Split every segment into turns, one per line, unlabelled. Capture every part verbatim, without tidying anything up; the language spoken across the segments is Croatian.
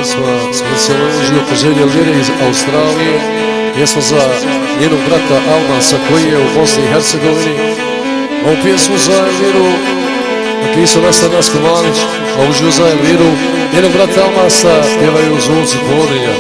pjesma specijalno uživo poželje Lire iz Australije. Pjesma za njenog brata Almasa koji je u Bosni i Hercegovini. Ovu pjesmu za Elviru napisao Nastar Naskomanić, a uživo za Elviru njenog brata Almasa pjevaju Zvuci Podrinja.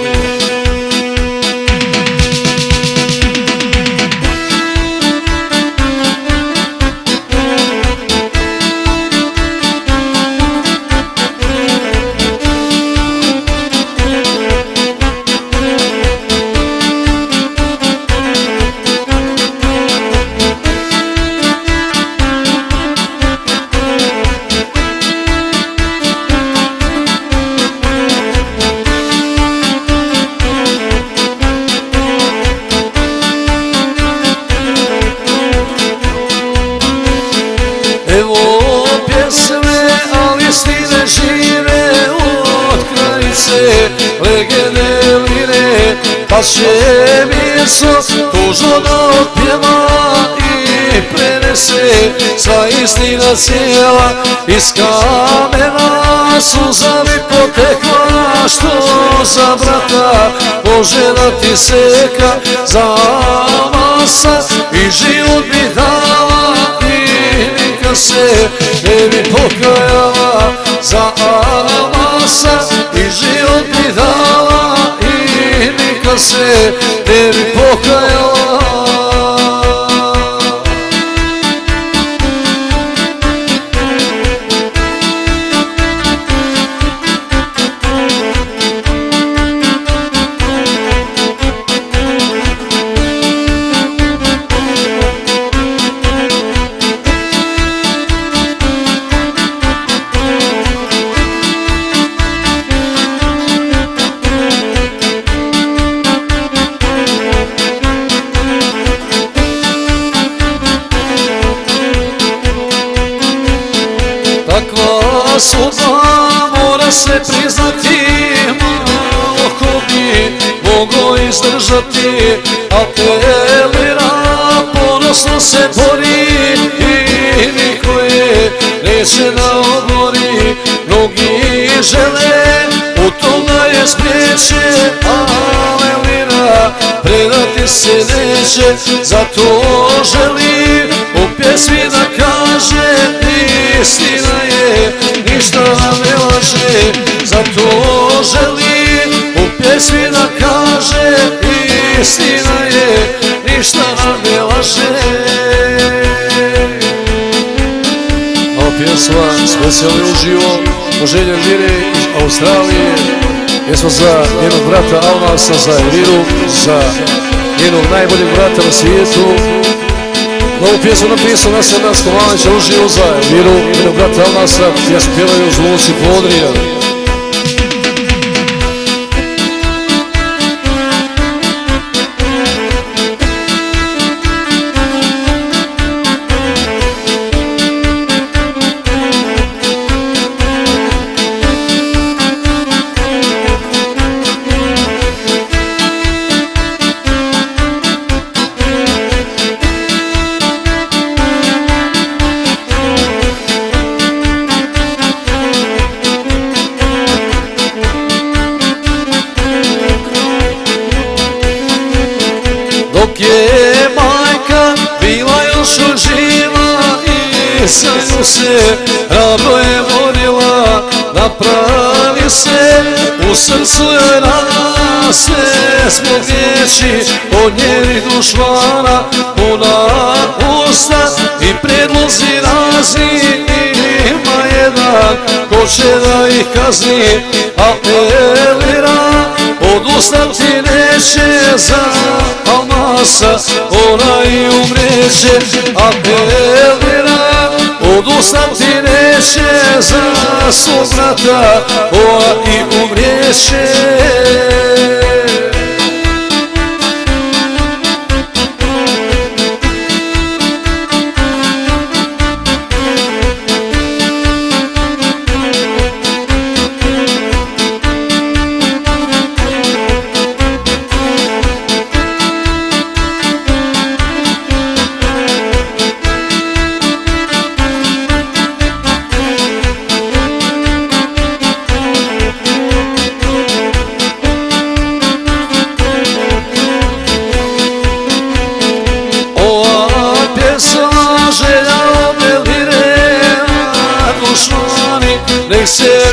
Evo pjesme, ali stine žive od kraljice legende Lire, pa će mjesto tužno da otpjeva i prenese sva istina cijela. Iz kamena suza mi potekla, što za brata može da ti seka, za Almasa i život bi dala i se ne bi pokajala, za Almasa i život bi dala i nikad se ne bi pokajala. Takva sudba mora se priznati, malo ko bi moglo izdržati, a Elvira ponosno se bori i niko je neće da obori. Mnogi žele u tom da je spriječe, a Elvira predati se neće, zato želi u pjesmi da kaže istina je, ništa ne laže, zato želi u pjesmi da kaže istina je, ništa ne laže.
Ova pjesma specijalno uživo poželje Lire iz Australije. Pjesma za njenog brata Almasa, za Elviru, za njenog najboljeg brata na svijetu. Ovu pjesmu napisao Nastar Naskomanić, a uživo za Elviru, njenog brata Almasa, pjesmu pjevaju Zvuci Podrinja.
Dok je majka bila još živa i sa nju se hrabro je borila, napravi se u srcu joj rana sve zbog riječi od njenih dušmana. Puna usta i predlozi razni, ima jedan ko će da ih kazni, a Elvira odustati neće, za Almasa ona i umreće, a Elvira odustati neće, za svog brata ona i umreće.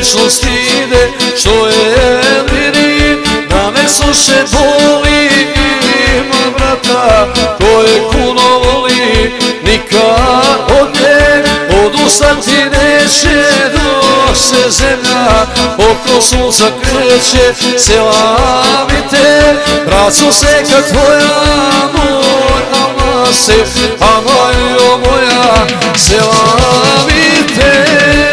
večno stide, što je Elviri na me suše boli. Ima brata koje puno voli, nikad od nje odustati neće, dok se zemlja oko sunca kreće. Selamite, braco seka tvoja, moj Almase, a Majo moja, selamite.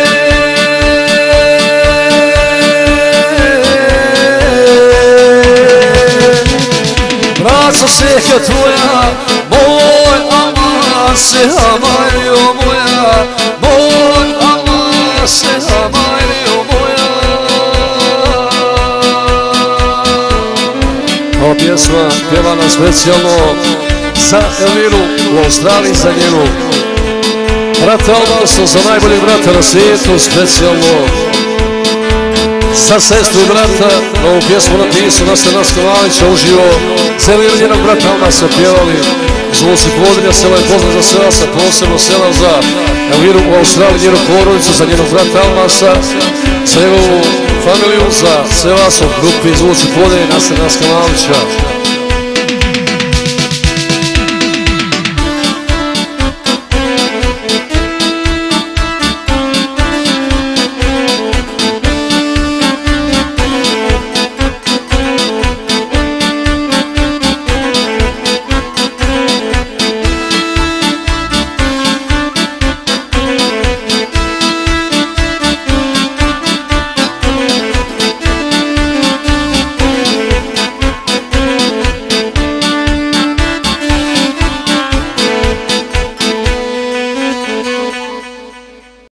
Braco seka tvoja, moj Almase, a Majo moja, moj Almase, a Majo moja.
Ova pjesma pjevana specijalno za Elviru u Australiji, za njenu brata Almasa, za najboljeg brata na svijetu, specijalno za sestru i brata. Ovu pjesmu napisao Nasser Naskavalić, uživo za Elviru njenog brata Almasa pjevali zvuci Podrinja. Sela je poznat za sve vas, a posebno sela za Elviru u Australiji, njenu porodicu, za njenog brata Almasa, za njegovu familiju, za sve vas u grupi zvuci Podrinja Nasser Naskavalića.